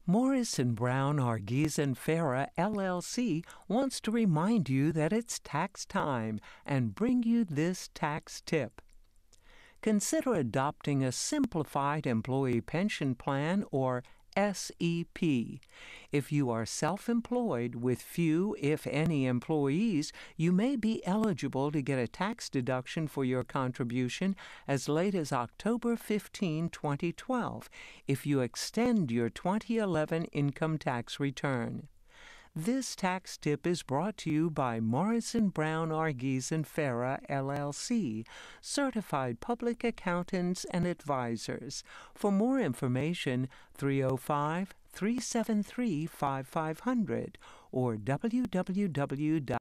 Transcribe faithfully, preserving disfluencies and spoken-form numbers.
Morrison Brown Argies and Farah L L C wants to remind you that it's tax time and bring you this tax tip. Consider adopting a Simplified Employee Pension Plan, or S E P. If you are self-employed with few, if any, employees, you may be eligible to get a tax deduction for your contribution as late as October fifteenth, twenty twelve, if you extend your twenty eleven income tax return. This tax tip is brought to you by Morrison Brown Argies and Farah L L C, certified public accountants and advisors. For more information, three oh five, three seven three, five five zero zero or w w w dot